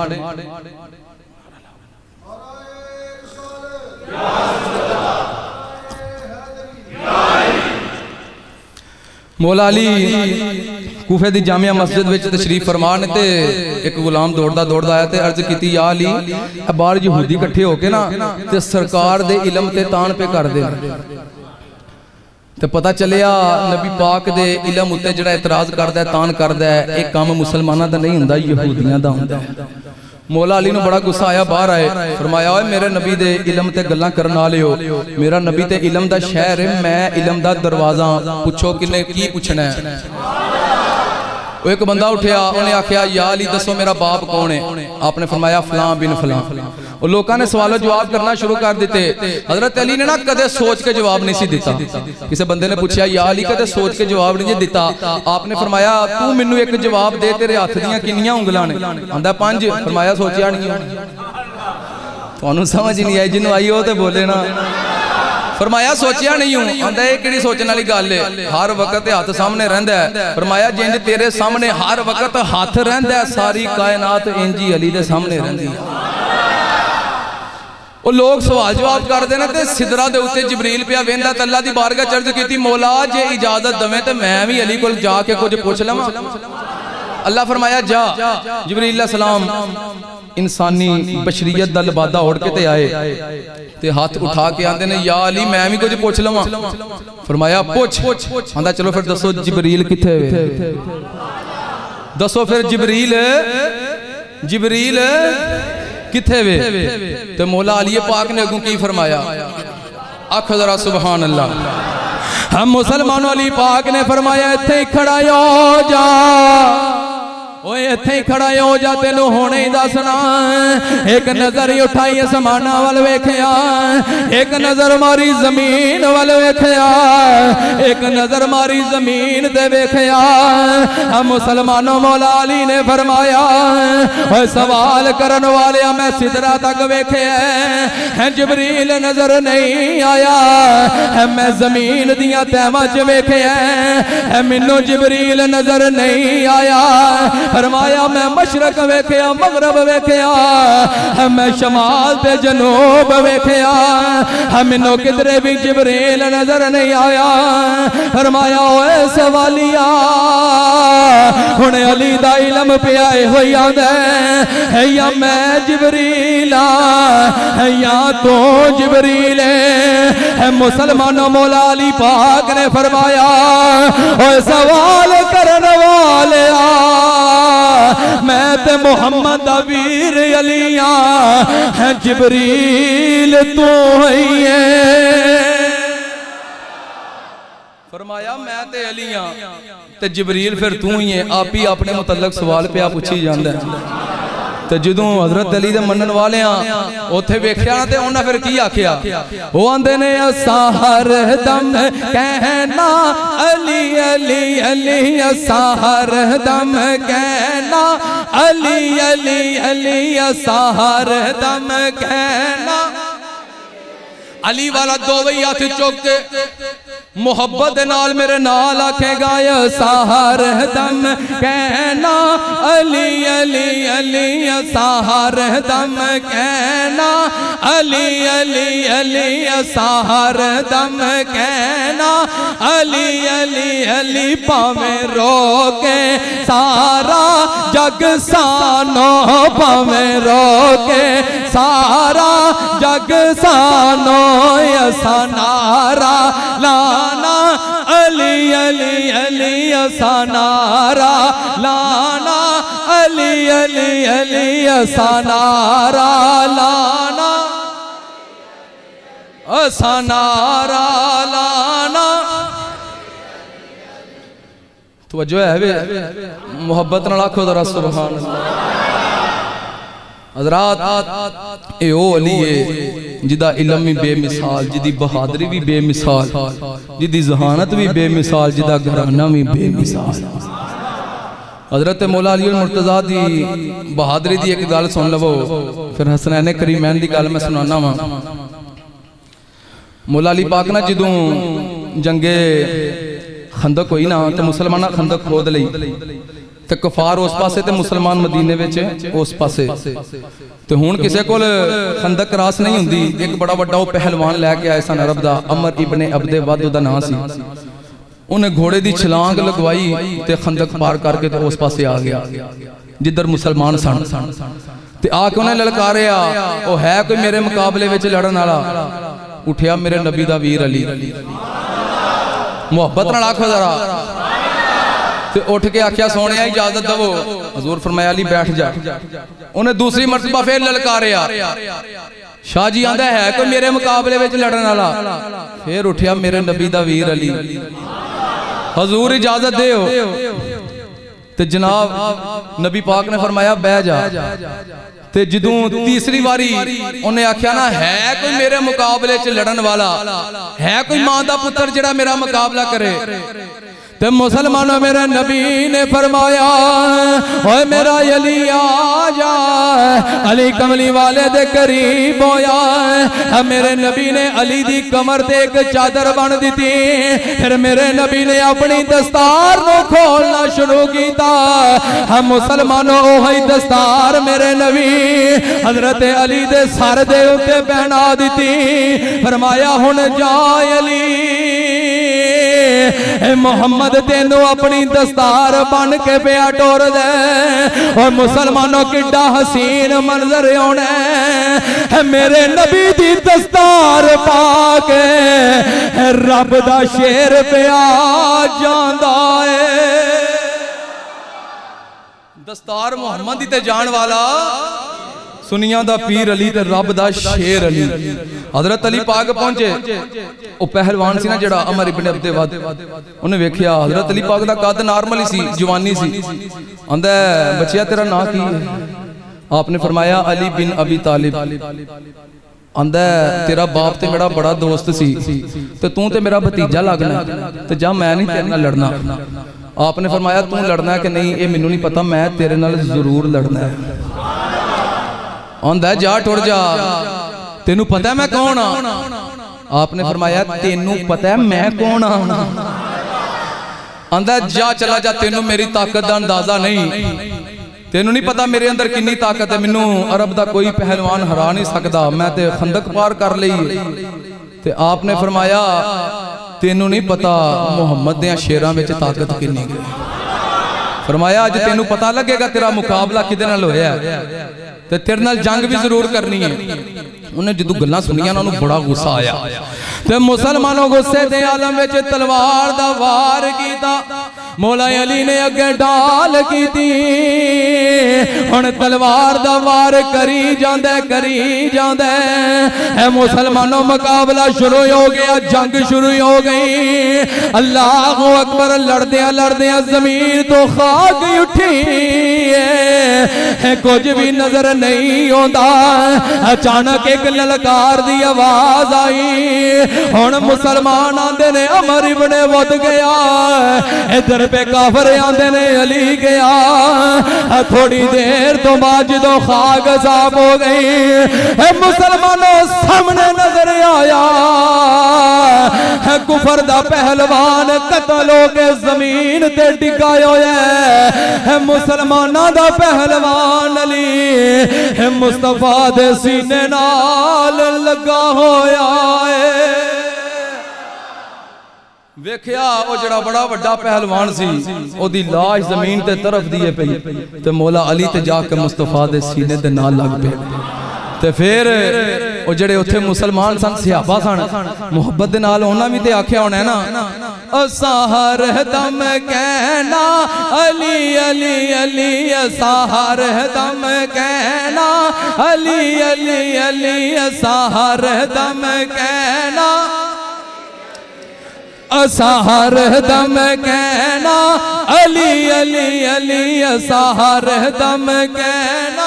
मौला अली कूफे दी जामिया मस्जिद विच तशरीफ फरमा ने ते एक गुलाम दौड़दा दौड़दा आया ते अर्ज कीती या अली बाहर यहूदी इकट्ठे होके ना ते सरकार दे इलम ते तान पे कर दे ते पता चलिया नबी पाक दे इलम उत्ते जिहड़ा इतराज करदा है तान करदा है एक काम मुसलमानां दा नहीं हुंदा यहूदियां दा हुंदा है। मौला अली नूं बड़ा गुस्सा आया बाहर आए फरमाया ओए मेरे नबी दे इलम ते गल्लां करन वाले हो मेरा नबी ते इलम दा शहर है मैं इलम दा दरवाजा पुछो किने की पुछना है। वो एक बंदा उठया उन्हें आख्या या अली दसो मेरा बाप कौन है आपने फरमाया फलां बिन फलां। और लोगों ने सवालों जवाब करना शुरू कर दिते। हजरत अली ने ना कदे सोच के जवाब नहीं सी दिता। किसी बंदे ने पूछा या अली कदे सोच के जवाब नहीं दिता आपने फरमाया तू मैनू एक जवाब दे तेरे हाथ दियां कितनियां उंगलां ने आंदा पांच फरमाया सोचिया नहीं तुहानू समझ नहीं आई जिन्हों आई हो तो बोले ना फरमाया सोचिया नहीं हूं आंदा ये किहड़ी सोचने वाली गल है हर वक्त हाथ सामने रहिंदा है। फरमाया जिंज तेरे सामने हर वक्त हाथ रहिंदा है सारी कायनात इंजी अली दे सामने रहिंदी है। वो लोग सवाल जवाब करते हैं ते सिदरा दे उत्ते जबरील पिया वेंदा ते अल्लाह दी बारगाह चर्ज कीती मौला जे इजाजत दवे ते मैं भी अली कोल जाके कुछ पूछ लवां। अल्लाह फरमाया जा जबरील अलैहि सलाम इंसानी बशरियत दा लबादा ओढ़ के ते आए ते हाथ उठा के आंदे ने या अली मैं भी कुछ पूछ लवां। फरमाया पूछ आंदा चलो फिर दसो जबरील किथे वे दसो फिर जबरील जबरील किथे वे ते मौला अली पाक ने अगों की फरमाया आख जरा सुभान अल्लाह। हम मुसलमानों अली पाक ने फरमाया इत्थे ही खड़ा हो जा ओए इत्थे ही खड़ा हो जा तेनू होने ही दसना। एक नजर ही उठाई आसमाना वाल वेखिया एक नजर मारी जमीन वाल वेखिया एक नजर मारी जमीन ते वेखिया। हम मुसलमानों मौला अली ने फरमाया ओए सवाल करन वाले मैं सिदरा तक वेखिया है जबरील नजर नहीं आया है मैं जमीन दियां तैवां च वेखिया है मैनू जबरील नजर नहीं आया। फरमाया मैं मशरक वेखिया मगरब वेखिया मैं शमाल ते जनूब वेखिया मैनू किधरे भी जिबरील नजर नहीं आया। फरमाया ओए सवालिया हुण अली दा इलम पिया होई आंदा है या मैं जिबरील आ या तो जिबरील है। मुसलमानों मौला अली पाक ने फरमाया ओए सवाल करन वाले मैं ते मोहम्मद दा वीर अलिया है जिबरील तू है। फरमाया मैं ते अलिया ते जिबरील फिर तू ही है। आप ही अपने मुतल्लक सवाल पे आप पूछी जांदा है ते जदों हजरत अली दे मनन वाले उत्थे वेखिया ना ते उन्हां फिर की आखिया वो आंदे ने असां हर दम कहना अली अली अली असां हर दम कहना अली अली अली असां हर दम कहना। अली वाला दो वही हाथ चुक के मोहब्बत नाल मेरे नाल आखेगा साहर दम कहना अली अली अली साहर दम कहना अली अली अली साहर दम कहना अली अली अली पावे रोके सारा जग सानो पावे रोके सारा जग सानो असा नारा लाना अली अली अली असा नारा लाना अली अली अली असा नारा लाना असा नारा लाना। तवज्जो है वे मोहब्बत नाल आखो जरा सुभान अल्लाह। हज़रात ए ओ अली है जिदा इलम भी बेमिसाल जिदी बहादुरी भी बेमिसाल जिदी जहानत भी बेमिसाल जिदा घराना भी बेमिसाल। हजरत मौला अली मुर्तज़ा दी बहादुरी दी एक गल सुन लवो फिर हसनैन करीमैन दी गल मैं सुनाना वा। मौला अली पाक ना जदों जंगे खंदक होई ना तो मुसलमान खंदक खोद लई ते कफार उस पासे ते मुसलमान मदीने विच उस पासे ते हुण किसे कोल खंदक क्रॉस नहीं हुंदी। एक बड़ा वड्डा वो पहलवान लैके आए सन अरब दा अमर इब्ने अब्दे वद दा नाम सी। उन्हें घोड़े की छलांग लगवाई ते खंदक पार करके तो उस पासे आ गया जिधर मुसलमान सन ते आके उन्हें ललकारिया वो है कोई मेरे मुकाबले में लड़न वाला। उठिया मेरे नबी दा वीर अली, मुहब्बत नाल आखो जरा। ते उठ के आख्या सोने इजाजत दवो। हजूर फरमाया अली बैठ जा। उन्हें दूसरी मरतबा फिर ललकारिया, शाह जी आंदा है कोई मेरे मुकाबले में लड़न वाला। फिर उठिया मेरे नबी दा वीर अली, हजूर इजाजत दे। ते जनाब नबी पाक ने फरमाया बह जा। ते जदों तीसरी बारी उन्हें आख्या ना है कोई मेरे मुकाबले च लड़न वाला, है कोई मां दा पुत्र जिहड़ा मेरा मुकाबला करे। ते मुसलमानों मेरे नबी ने फरमाया ओए मेरा अली आ जा। अली कमली वाले दे करीब होया। मेरे नबी ने अली दी कमर ते एक चादर बन दी। फिर मेरे नबी ने अपनी दस्तार नो खोलना शुरू किया। हम मुसलमानों ओही दस्तार मेरे नबी हजरत अली दे सर दे उत्ते पहना दी। फरमाया हुण जा अली, मोहम्मद तेनू अपनी दस्तार बन के पिया टोर दे। और मुसलमानों किड्डा हसीन मंजर आना है, मेरे नबी दी दस्तार पाके रब दा शेर पिया जांदा है। दस्तार मुहम्मद दी ते जान वाला, सुनिया दा पीर अली ते रब दा शेर अली। हजरत अली पाक पहुंचे, वो पहलवान सी ना जिहड़ा अमर इब्न अब्दे वद, उन्हें वेख्या हजरत अली पाक दा कद नॉर्मल ही सी, जवानी सी। आंदा बच्चिया तेरा नाम की है? आपने फरमाया अली बिन अबी तालिब। आंदा तेरा बाप ते मेरा बड़ा दोस्त सी ते तू ते मेरा भतीजा लगना, ते जा मैं नहीं तेरे नाल लड़ना। आपने फरमाया तू लड़ना है कि नहीं ये मैनू नहीं पता, मैं तेरे नाल जरूर लड़ना है। आंदा जा टुर जा, तेनू पता है मैं कौन हाँ? आपने फरमाया तेनू पता है मैं कौन हाँ? आंदा जा चला जा, तेनू मेरी ताकत का अंदाजा नहीं, तेनू नहीं पता मेरे अंदर कितनी ताकत है। मैनू अरब का कोई पहलवान हरा नहीं सकता, मैं ते खंदक पार कर ली। ते आपने फरमाया तेनू नहीं पता मुहम्मद दे शेरां विच ताकत कितनी है। फरमाया अज तेनू पता लगेगा तेरा मुकाबला किदे नाल होया ते तेरे नाल जंग भी जरूर करनी है। उन्हें जो गल्लां सुनियां उन्होंने बड़ा गुस्सा आया ते मुसलमानों गुस्से दे आलम विच तलवार दा वार कीता। मौला अली ने अगे डाल की थी, हुण तलवार दा वार करी जांदे करी जांदे है। मुसलमानों मुकाबला शुरू हो गया, जंग शुरू हो गई। अल्लाह अकबर, लड़दे लड़दे जमीन तो खाक उठी है, कुछ भी नजर नहीं आता। अचानक एक ललकार दी आवाज आई। हुण मुसलमान आंदे ने अमर इब्न वद गया, इधर पे काफर आंदे ने अली गया। थोड़ी देर तो बाद जो खाक साफ हो गई, मुसलमानों सामने नजर आया कुफर दा पहलवान कतल हो के जमीन ते डिगा होया है। मुसलमाना दा पहलवान अली मुस्तफा दे सीने नाल लगा होया है। वेख्या वो जड़ा बड़ा बड़ा पहलवान सी, ओदी लाश जमीन ते तरफ दिए पई ते मौला अली ते जाके मुस्तफा दे सीने दे नाल लग पे। ते फिर वो जड़े उत्थे मुसलमान सन, सहाबा सन, मुहब्बत दे नाल उन्हां भी ते आख्या होना है ना, असाहर दम कहना अली अली अली, असाहर दम कहना अली अली अली, असाहर दम कहना असाहर दम कहना अली अली अली, असाहर दम कहना।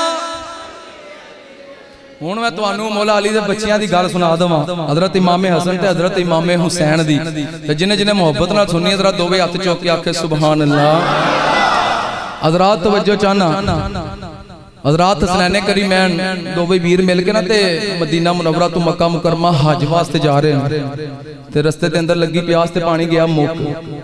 हुण मैं तुहानू मौला अली दे बच्चियां दी गल सुना देवां, हजरत इमामे हसन ते हजरत इमामे हुसैन दी। ते जिन्हें जिन्हें मुहब्बत नाल सुनी जरा दोवे हथ चुक के आखे सुभान अल्लाह। हजरात तवज्जो चाहना, हजरात हसनैने करीमैन दोवे वीर मिल के ना ते मदीना मुनव्वरा तो मक्का मुकरमा हज वास्ते जा रहे हैं। ते रस्ते के अंदर लगी प्यास ते पानी गया मुक,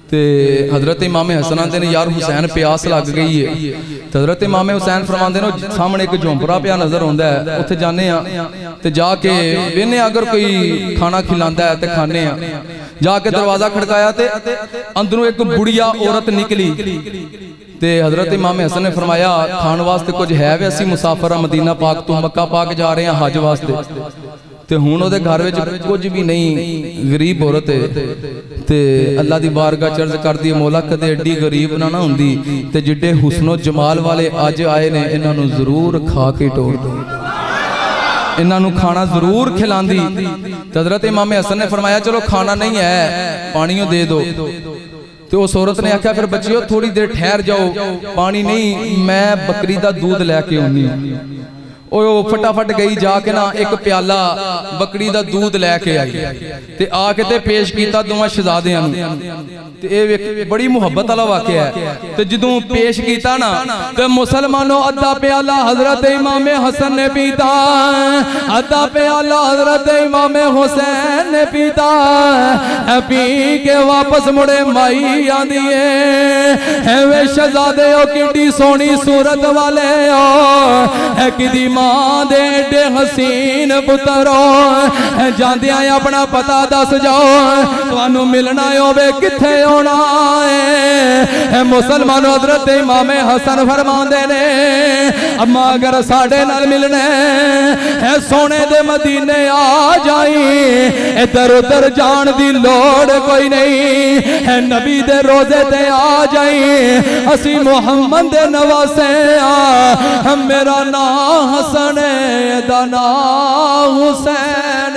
ते हजरत इमाम हसन आते ने यार हुसैन प्यास लग गई है। तो हजरत इमाम हुसैन फरमाते ने सामने एक झोंपड़ा पिया नजर आता है, उत्थे जाने ते जाके वेने अगर कोई खाना खिलांदा है तो खाने जाके दरवाजा खड़काया ते अंदरों एक बुढ़िया औरत निकली। ते हजरत इमाम हसन ने फरमाया खान वास्ते कुछ है वे, असी मुसाफर मदीना पाक तो मक्का पाक जा रहे हैं हज वास्ते। ते हुण ओदे घर विच कुछ भी नहीं, गरीब औरत है। ते अल्लाह दी बारगाह चर्ज करदी मौला कदे एडी गरीब ना ना हुंदी ते जिड्डे हुस्नो जमाल वाले अज आए ने इन्हां नूं जरूर खा के टोर दो, इन्हां नूं खाना जरूर खिलांदी। ते हजरत इमाम हसन ने फरमाया चलो खाना नहीं है पानियों दे दो। तो उस औरत ने आख्या फिर बच्चियों थोड़ी देर ठहर जाओ, पानी नहीं मैं बकरी दा दूध लैके आउनी हूं। ओ फटाफट गई जाके ना एक प्याला बकरी दा दूध लैके आई ते आके ते पेश कीता दोवां शहजादियां नूं। ते ए बड़ी मुहब्बत वाला वाकया है। ते जदों पेश कीता ना ते मुसलमानों अद्धा प्याला हजरत इमाम हसन ने पीता, अद्धा प्याला हजरत इमाम हुसैन ने पीता। पी के वापस मुड़े माई आंदी है वे शहजादे ओ किड्डी सोहनी सूरत वाले ओ किदी मां दे एडे हसीन पुत्रो जांदे अपना पता दस जाओ, तुहानू मिलना होवे किथे आउणा है। मुसलमानों हजरत इमाम हसन फरमांदे ने अम्मा अगर साडे नाल मिलना है सोने दे मदीने आ जाई, इधर उधर जान दी लोड़ कोई नहीं है, नबी दे रोजे ते आ जाई, असी मुहम्मद दे नवासे आ, मेरा नाम हसन दा नाम हुसैन।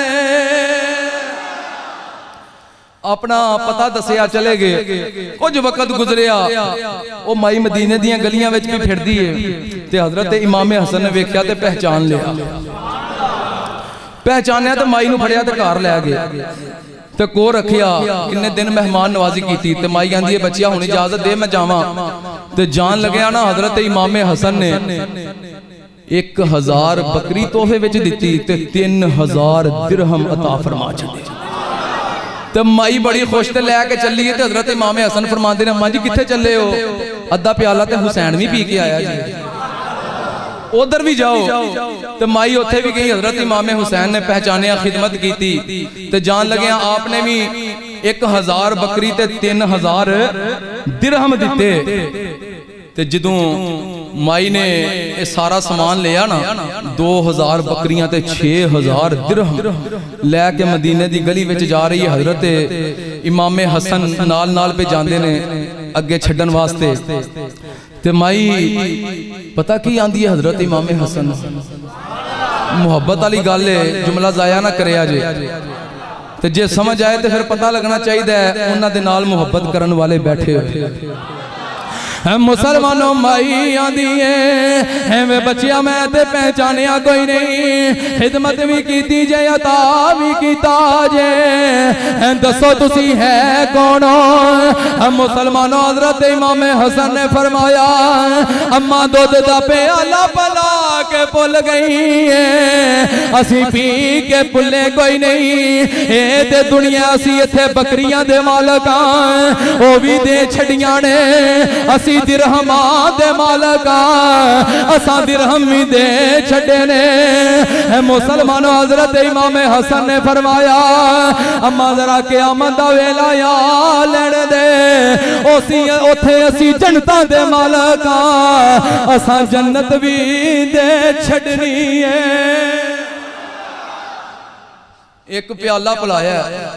अपना पता दसिया चले गए। कुछ वक्त गुजरिया वो माई मदीने दियां गलियां विच भी फिरदी है ते हजरत इमाम हसन ने वेख्या ते पहचान लिया, पहचानिया तो माई नूं फड़िया ते घर लै गए ते को रखिया। किन्ने दिन मेहमान नवाजी की ते माई आंदी है बच्चिया हुण इजाजत दे मैं जावां। ते जान लग्या ना हजरत इमाम हसन ने एक हजार बकरी तोहफे विच दिती ते तीन हजार दिरहम अता फरमा छड्डे। ते माई बड़ी खुश ते लैके चली है। ते हजरत इमाम हसन फरमांदे ने अम्मा जी किथे चले हो? अद्धा प्याला ते हुसैन भी पी के आया जी, उधर भी जाओ। तो माई उत्थे भी गई। हजरत इमाम हुसैन ने पहचानिया, खिदमत की ते जान लगे आपने भी एक हजार बकरी ते तीन हजार दिरहम दिते। ते जदों माई ने ये सारा समान लिया ना दो हजार बकरियां ते छे हजार दिरहम लैके मदीने दी गली विच जा रही है। हजरत इमाम हसन नाल नाल पे जांदे ने अगे छड्डन वास्ते। ते माई पता की आंदी है हजरत इमाम हसन, मुहब्बत वाली गल है, जुमला जाया ना करे जे। ते जे समझ आए तो फिर पता लगना चाहिए उन्हां दे नाल मुहब्बत करन वाले बैठे हुए। मुसलमानों माई आंदी है बच्चिया मैं ते पहचानिया कोई नहीं, खिदमत भी की जे अता भी कीता जे, दसो तुसी है कौन? मुसलमानों हजरत इमाम हसन ने फरमाया अम्मा दुध दा प्याला पला के भुल गई है, असी पी के भुले कोई नहीं। ए ते दुनिया असी इत्थे बकरियां दे मालक हां, ओ भी दे छड़ियां ने, असी दिरहमा दे मालक असा दिरहम भी दे छड़े ने। मुसलमानों हजरत इमाम हसन ने फरमाया अम्मा जरा क़यामत दा वेला या लैण दे, ओसी ओथे असी जन्नतां दे मालक असा जन्नत भी दे छड़नी है। एक प्याला पिलाया,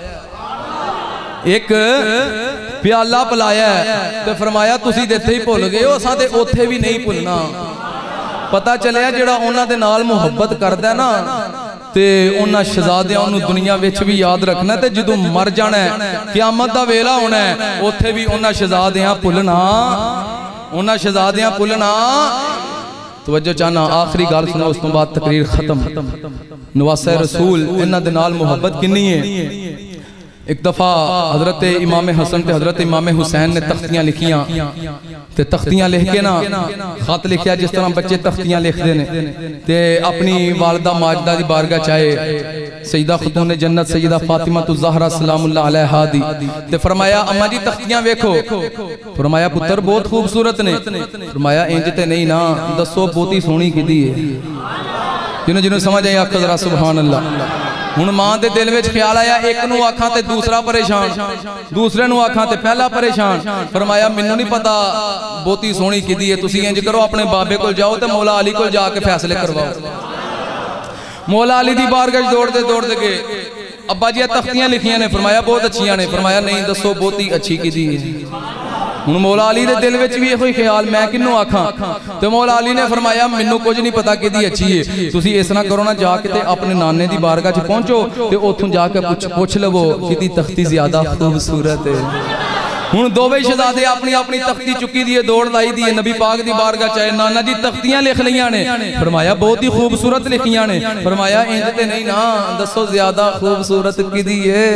एक प्याला पिलाया ते फरमाया तुसी ते इत्थे ही भुल गए हो, असां ते ओथे भी नहीं भुलना। पता चलिया जिहड़ा उन्हां दे नाल मुहब्बत करदा है ना ते उन्हां शहजादियां नूं दुनिया विच भी याद रखना, ते जदों मर जाना है क़यामत दा वेला होना है ओथे भी उन्हां शहजादियां भुलना, उन्हां शहजादियां भुलना। तवज्जो चाहना आखिरी गल सुनो उस तो बाद तकरीर खत्म। नवासे रसूल इन्हां दे नाल मुहब्बत किन्नी है। एक दफा हजरत इमाम हसन ते हजरत इमाम हुसैन ने तख्तियां लिखियां ते तख्तियां लिख के ना खत लिखिया जिस तरह बच्चे तख्तियां लिखते ने ते अपनी वालदा माजदा दी बारगाह चाहे सईदा खतून जन्नत सईदा फातिमा तो ज़हरा सलामुल्लाह अलैहा दी ते फरमाया अम्मा जी तख्तियां वेखो। फरमाया पुत्र बहुत खूबसूरत ने। फरमाया इंज ते नहीं ना, दसो बहुती सोहनी किदी है। जिन्होंने जिन्होंने समझ आई आखो जरा सुभान अल्लाह। हुण मां दे दिल विच ख्याल आया एक नूं आखां ते दूसरा परेशान, दूसरे नूं आखां ते पहला परेशान। फरमाया मैनूं नहीं पता बहुती सोहनी किदी है, तुसीं इंज करो अपने बाबे कोल जाओ ते मौला अली कोल जाके फैसले करवाओ। मौला अली दी बारगाह दौड़ते दौड़ते गए, अब्बा जी तख्तियां लिखियां ने। फरमाया बहुत अच्छियां ने। फरमाया नहीं दसो बहुती अच्छी किदी है। हुण मौला अली दे दिल विच भी इहो ख्याल मैं किन्नू आखां, ते मौला अली ने फरमाया मैनू कुछ नहीं पता किदी अच्छी है, तुसीं इस तरह करो ना जाके ते अपने नाने दी बारगाह च पहुंचो ते उत्थों जाके पुछ पुछ लवो किदी तख्ती ज्यादा खूबसूरत है। हुण दोवें शहजादे अपनी अपनी तख्ती चुकी दी है, दौड़ लाई दी है नबी पाक दी बारगाह च। नाना जी तख्तियां लिख लियां ने। फरमाया बहुत ही खूबसूरत लिखियां ने। फरमाया इंज ते नहीं ना, दसो ज्यादा खूबसूरत किदी है।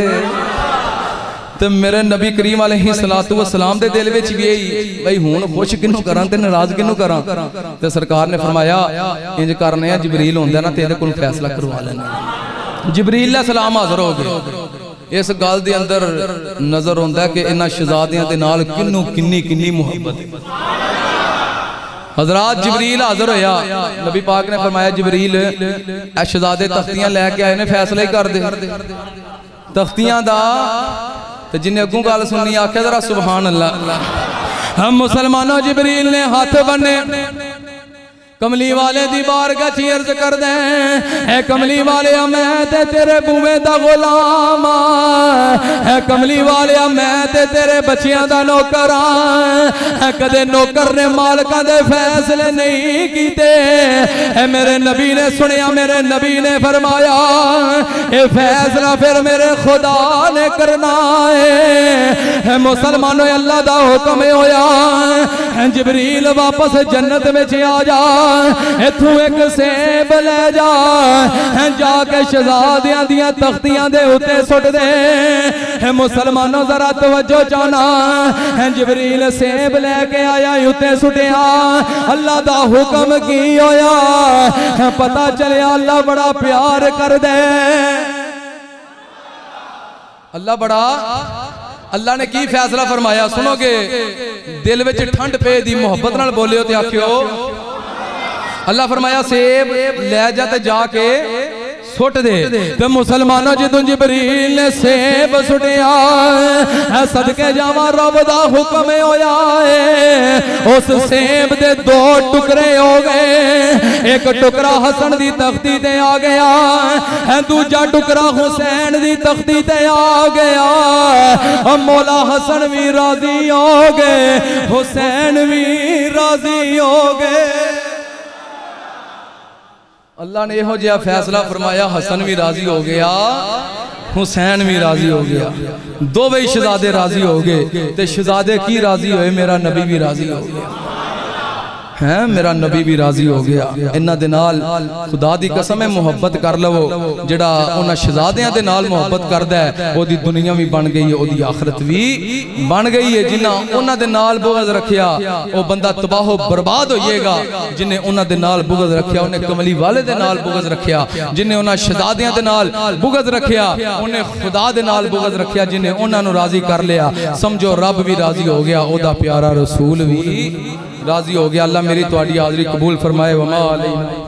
तो मेरे नबी करीम अलैहि सलातु व सलाम दे दिल विच भी यही भाई हुण खुश किनू करां ते नाराज किनू करां। ते सरकार ने फरमाया इंज करने आ, जिबरील हुंदा ना ते इहदे कोल फैसला करवा लेना। जिबरील दा सलाम हाज़र हो गए। इस गल दे अंदर नजर आउंदा कि इन्हां शहजादियां दे नाल किन्नू किन्नी किन्नी मुहब्बत है। हजरात जिबरील हाज़र होया, नबी पाक ने फरमाया जिबरील ए शहजादे तख्तियां लैके आए ने, फैसला ही कर दे तख्तियां दा। तो जिन्हें अगू गल सुननी आख्या जरा सुभान अल्लाह। हम मुसलमानों जिबरील ने हाथ बने कमली वाले दी बारगाह च अर्ज कर दे, है कमली वाले मैं ते तेरे बूवे दा गुलाम, है कमली वाले मैं ते तेरे बच्चियां दा नौकर है। कदे नौकर ने मालका दे फैसले नहीं कीते। है मेरे नबी ने सुनिया, मेरे नबी ने फरमाया ये फैसला फिर मेरे खुदा ने करना है। मुसलमानों अल्लाह दा हुक्म होया जिबरील वापस जन्नत में आ जा, इथों एक सेब ले जा, जाके शहजादियां दियां तख्तियां दे उत्ते सुट दे। मुसलमानों जरा तवज्जो चाहना, जिबरील सेब लेके आया उत्ते सुटिया। अल्लाह दा हुक्म की होया, पता चलिया अल्लाह बड़ा प्यार कर दे। अल्लाह बड़ा अल्लाह ने की फैसला फरमाया सुनोगे, दिल विच ठंड पे दी मोहब्बत नाल बोलियो ते आखियो अल्लाह फरमाया सेब ले जा ते जाके सुट दे। ते मुसलमानों जिदों जिबरील ने सेब सुटिया, सदके जावा रब दा हुक्म होया है। उस सेब दे दो टुकड़े हो गए, एक टुकड़ा हसन दी तख्ती ते आ गया है, दूजा टुकड़ा हुसैन दी तख्ती ते आ गया। मौला हसन भी राजी हो गए, हुसैन भी राजी हो गए। अल्लाह ने यहो जिहा फैसला फरमाया, हसन भी राजी हो गया, हुसैन भी राजी हो गया, दोवें शहजादे राजी हो गए। ते शहजादे की राजी होए, मेरा नबी भी राजी हो गया है, मेरा नबी भी राजी हो गया। इन्हां दे नाल खुदा दी कसम है मुहब्बत कर लवो, जेड़ा उन्हां शहजादियां दे नाल मुहब्बत करदा है ओदी दुनिया भी बन गई है, ओदी आखिरत भी बन गई है। जिन्हां उन्हां दे नाल बुग़्ज़ रखिया ओ बंदा तबाह बर्बाद होइएगा, जिन्हें उन्हां दे नाल बुग़्ज़ रखिया उन्हें कमली वाले दे नाल बुग़्ज़ रखिया, जिन्हें उन्हां शहजादियां दे नाल बुग़्ज़ रखिया उन्हें खुदा दे नाल बुग़्ज़ रखिया, जिन्हें उन्हां नूं राजी कर लिया समझो रब भी राजी हो गया, ओदा प्यारा रसूल भी राजी हो गया। अल्लाह मेरी तुहाडी हाज़री कबूल फरमाए। वमा अलैना।